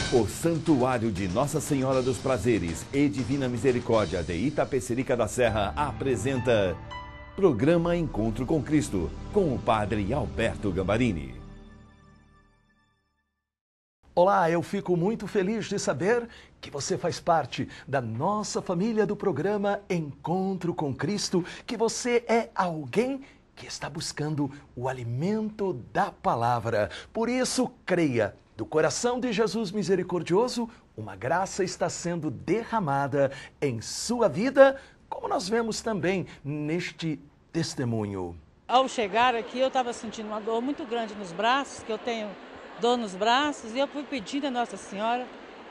O Santuário de Nossa Senhora dos Prazeres e Divina Misericórdia de Itapecerica da Serra apresenta Programa Encontro com Cristo, com o Padre Alberto Gambarini. Olá, eu fico muito feliz de saber que você faz parte da nossa família do programa Encontro com Cristo, que você é alguém que está buscando o alimento da palavra. Por isso, creia, do coração de Jesus misericordioso, uma graça está sendo derramada em sua vida, como nós vemos também neste testemunho. Ao chegar aqui, eu estava sentindo uma dor muito grande nos braços, que eu tenho dor nos braços, e eu fui pedindo a Nossa Senhora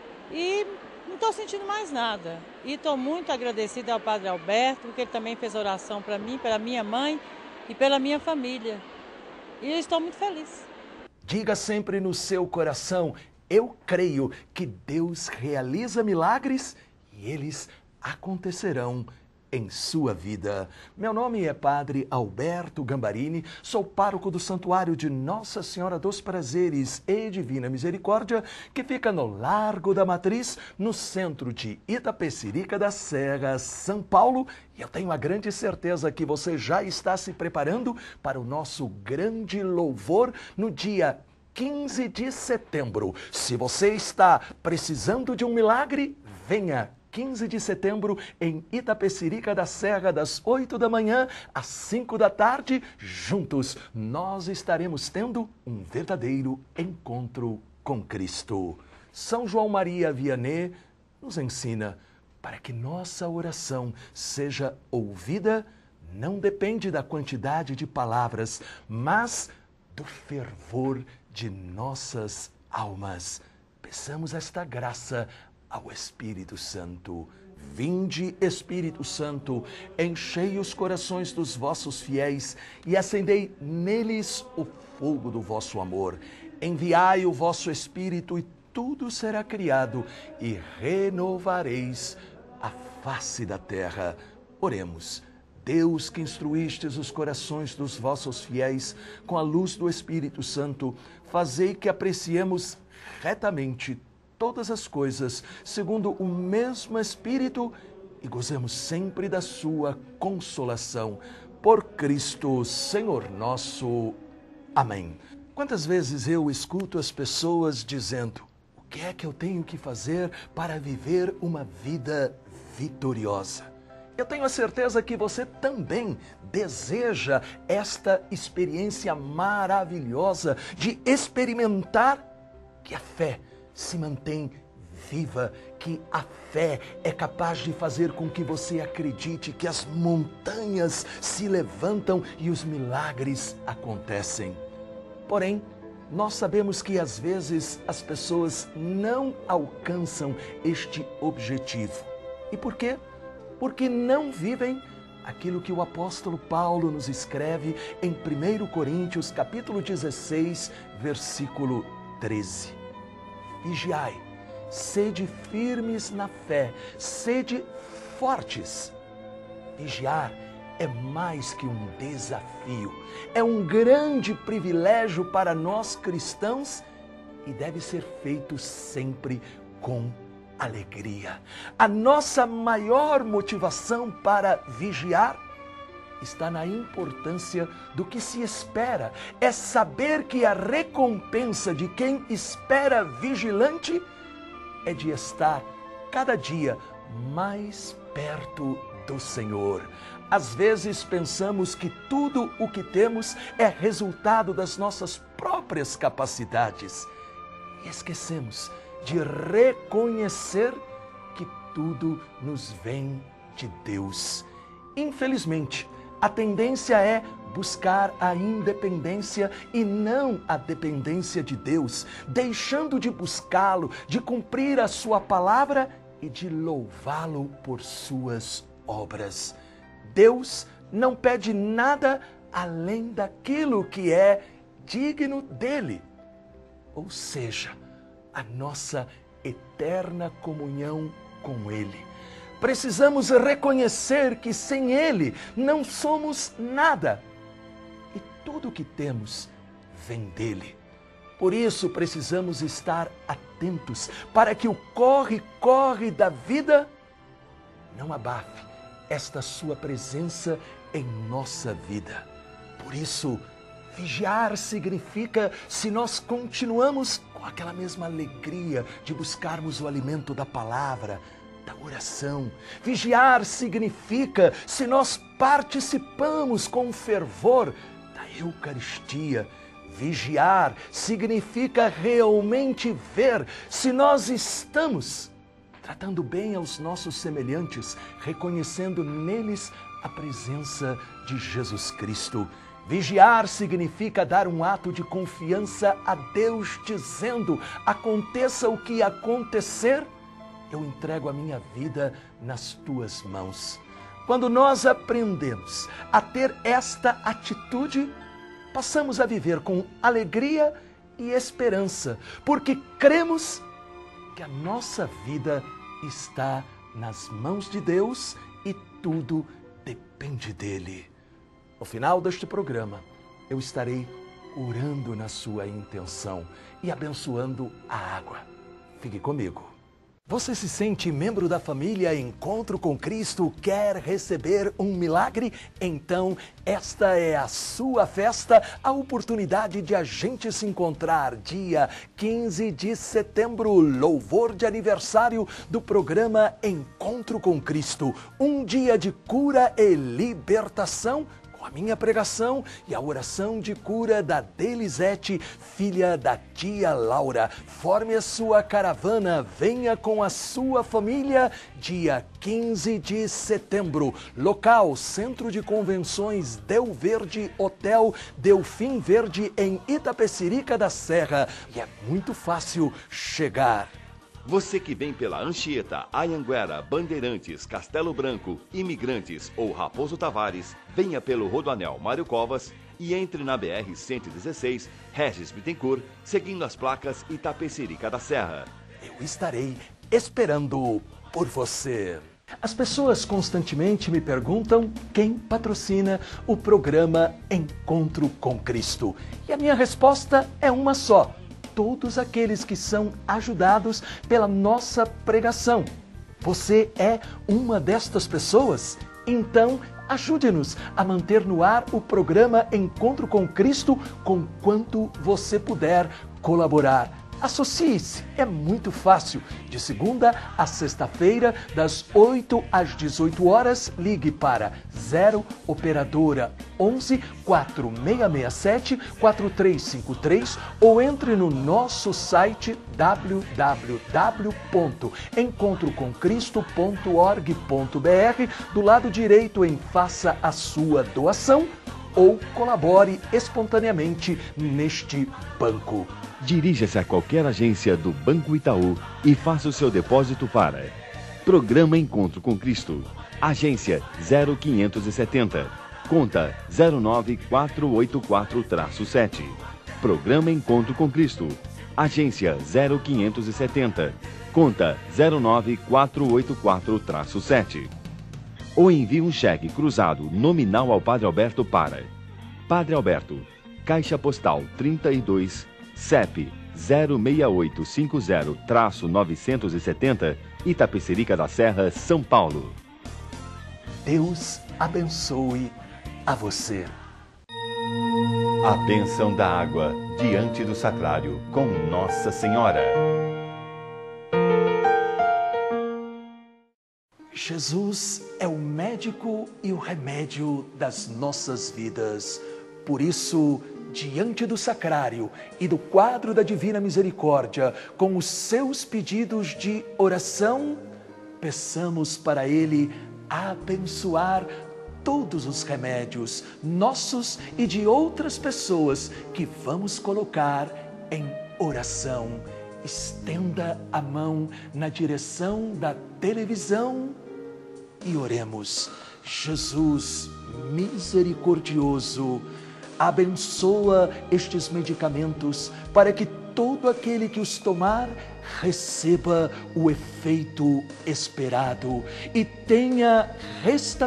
e não estou sentindo mais nada. E estou muito agradecida ao Padre Alberto, porque ele também fez oração para mim, pela minha mãe e pela minha família. E eu estou muito feliz. Diga sempre no seu coração, eu creio que Deus realiza milagres e eles acontecerão em sua vida. Meu nome é Padre Alberto Gambarini, sou pároco do Santuário de Nossa Senhora dos Prazeres e Divina Misericórdia, que fica no Largo da Matriz, no centro de Itapecerica da Serra, São Paulo. E eu tenho a grande certeza que você já está se preparando para o nosso grande louvor no dia 15 de setembro. Se você está precisando de um milagre, venha 15 de setembro em Itapecerica da Serra, das 8 da manhã às 5 da tarde. Juntos, nós estaremos tendo um verdadeiro encontro com Cristo. São João Maria Vianney nos ensina para que nossa oração seja ouvida, não depende da quantidade de palavras, mas do fervor de nossas almas. Peçamos esta graça ao Espírito Santo. Vinde, Espírito Santo, enchei os corações dos vossos fiéis e acendei neles o fogo do vosso amor. Enviai o vosso Espírito e tudo será criado e renovareis a face da terra. Oremos. Deus, que instruístes os corações dos vossos fiéis com a luz do Espírito Santo, fazei que apreciemos retamente todas as coisas, segundo o mesmo Espírito, e gozemos sempre da sua consolação. Por Cristo, Senhor nosso. Amém. Quantas vezes eu escuto as pessoas dizendo: o que é que eu tenho que fazer para viver uma vida vitoriosa? Eu tenho a certeza que você também deseja esta experiência maravilhosa de experimentar que a fé se mantém viva, que a fé é capaz de fazer com que você acredite que as montanhas se levantam e os milagres acontecem. Porém, nós sabemos que às vezes as pessoas não alcançam este objetivo. E por quê? Porque não vivem aquilo que o apóstolo Paulo nos escreve em 1 Coríntios, capítulo 16, versículo 13. Vigiai, sede firmes na fé, sede fortes. Vigiar é mais que um desafio, é um grande privilégio para nós cristãos e deve ser feito sempre com alegria. A nossa maior motivação para vigiar está na importância do que se espera. É saber que a recompensa de quem espera vigilante é de estar cada dia mais perto do Senhor. Às vezes pensamos que tudo o que temos é resultado das nossas próprias capacidades e esquecemos de reconhecer que tudo nos vem de Deus. Infelizmente, a tendência é buscar a independência e não a dependência de Deus, deixando de buscá-lo, de cumprir a sua palavra e de louvá-lo por suas obras. Deus não pede nada além daquilo que é digno dele, ou seja, a nossa eterna comunhão com ele. Precisamos reconhecer que sem ele não somos nada e tudo o que temos vem dele. Por isso precisamos estar atentos para que o corre-corre da vida não abafe esta sua presença em nossa vida. Por isso, vigiar significa, se nós continuamos com aquela mesma alegria de buscarmos o alimento da palavra, da oração. Vigiar significa, se nós participamos com fervor da Eucaristia. Vigiar significa realmente ver se nós estamos tratando bem aos nossos semelhantes, reconhecendo neles a presença de Jesus Cristo. Vigiar significa dar um ato de confiança a Deus, dizendo: aconteça o que acontecer, eu entrego a minha vida nas tuas mãos. Quando nós aprendemos a ter esta atitude, passamos a viver com alegria e esperança, porque cremos que a nossa vida está nas mãos de Deus e tudo depende dele. No final deste programa, eu estarei orando na sua intenção e abençoando a água. Fique comigo. Você se sente membro da família Encontro com Cristo? Quer receber um milagre? Então, esta é a sua festa, a oportunidade de a gente se encontrar. Dia 15 de setembro, louvor de aniversário do programa Encontro com Cristo. Um dia de cura e libertação, com a minha pregação e a oração de cura da Delisete, filha da tia Laura. Forme a sua caravana, venha com a sua família, dia 15 de setembro. Local, Centro de Convenções Del Verde Hotel Delfim Verde, em Itapecerica da Serra. E é muito fácil chegar. Você que vem pela Anchieta, Anhanguera, Bandeirantes, Castelo Branco, Imigrantes ou Raposo Tavares, venha pelo Rodoanel Mário Covas e entre na BR-116, Regis Bittencourt, seguindo as placas Itapecerica da Serra. Eu estarei esperando por você. As pessoas constantemente me perguntam quem patrocina o programa Encontro com Cristo. E a minha resposta é uma só: todos aqueles que são ajudados pela nossa pregação. Você é uma destas pessoas? Então, ajude-nos a manter no ar o programa Encontro com Cristo com quanto você puder colaborar. Associe-se, é muito fácil. De segunda a sexta-feira, das 8 às 18 horas, ligue para 0 operadora 11 4667 4353 ou entre no nosso site www.encontrocomcristo.org.br. Do lado direito em Faça a sua doação ou colabore espontaneamente neste banco. Dirija-se a qualquer agência do Banco Itaú e faça o seu depósito para Programa Encontro com Cristo, Agência 0570, Conta 09484-7. Programa Encontro com Cristo, Agência 0570, Conta 09484-7. Ou envie um cheque cruzado nominal ao Padre Alberto para Padre Alberto, Caixa Postal 32, CEP 06850-970, Itapecerica da Serra, São Paulo. Deus abençoe a você. A bênção da água diante do sacrário com Nossa Senhora. Jesus é o médico e o remédio das nossas vidas. Por isso, diante do sacrário e do quadro da Divina Misericórdia, com os seus pedidos de oração, peçamos para Ele abençoar todos os remédios nossos e de outras pessoas que vamos colocar em oração. Estenda a mão na direção da televisão e oremos. Jesus misericordioso, abençoa estes medicamentos para que todo aquele que os tomar receba o efeito esperado e tenha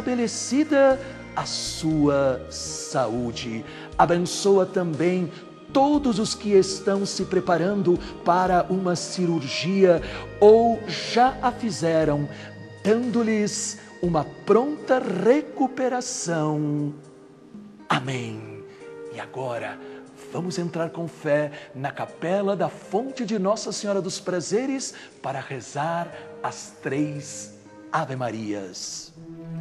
restabelecida a sua saúde. Abençoa também todos os que estão se preparando para uma cirurgia ou já a fizeram, dando-lhes uma pronta recuperação. Amém. E agora, vamos entrar com fé na capela da fonte de Nossa Senhora dos Prazeres para rezar as 3 Ave-Marias.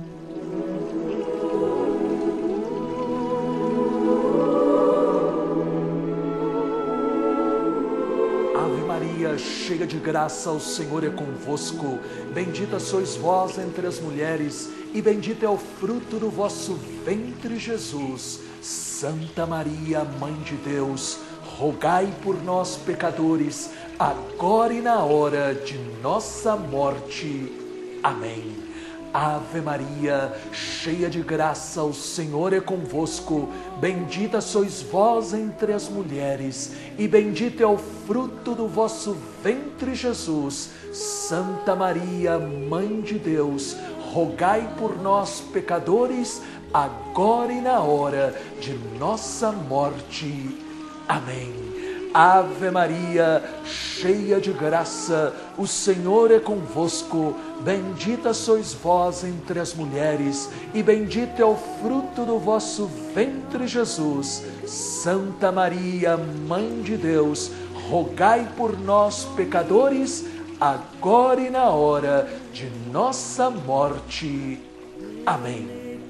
Ave Maria, cheia de graça, o Senhor é convosco. Bendita sois vós entre as mulheres, e bendito é o fruto do vosso ventre, Jesus. Santa Maria, Mãe de Deus, rogai por nós, pecadores, agora e na hora de nossa morte. Amém. Ave Maria, cheia de graça, o Senhor é convosco. Bendita sois vós entre as mulheres, e bendito é o fruto do vosso ventre, Jesus. Santa Maria, Mãe de Deus, rogai por nós, pecadores, agora e na hora de nossa morte. Amém. Ave Maria, cheia de graça, o Senhor é convosco. Bendita sois vós entre as mulheres, e bendito é o fruto do vosso ventre, Jesus. Santa Maria, Mãe de Deus, rogai por nós, pecadores, agora e na hora de nossa morte. Amém.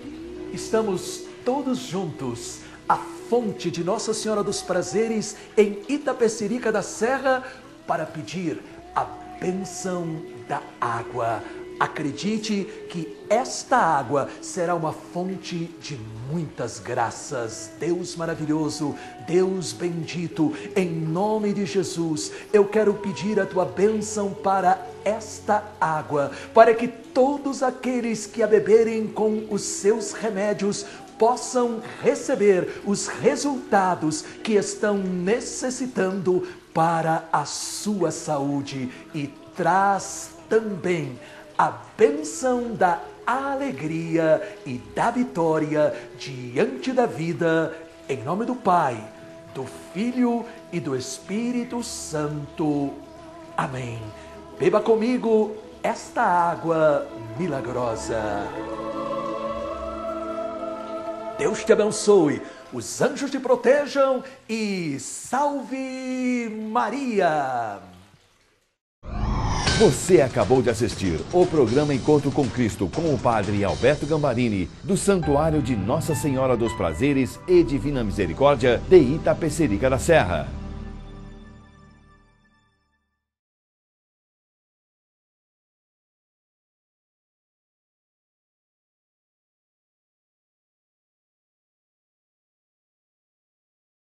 Estamos todos juntos à fonte de Nossa Senhora dos Prazeres em Itapecerica da Serra para pedir a bênção da água. Acredite que esta água será uma fonte de muitas graças. Deus maravilhoso, Deus bendito, em nome de Jesus, eu quero pedir a tua bênção para esta água, para que todos aqueles que a beberem com os seus remédios possam receber os resultados que estão necessitando para a sua saúde, e traz também a bênção da alegria e da vitória diante da vida, em nome do Pai, do Filho e do Espírito Santo. Amém. Beba comigo esta água milagrosa. Deus te abençoe, os anjos te protejam e salve Maria! Você acabou de assistir o programa Encontro com Cristo com o Padre Alberto Gambarini, do Santuário de Nossa Senhora dos Prazeres e Divina Misericórdia de Itapecerica da Serra.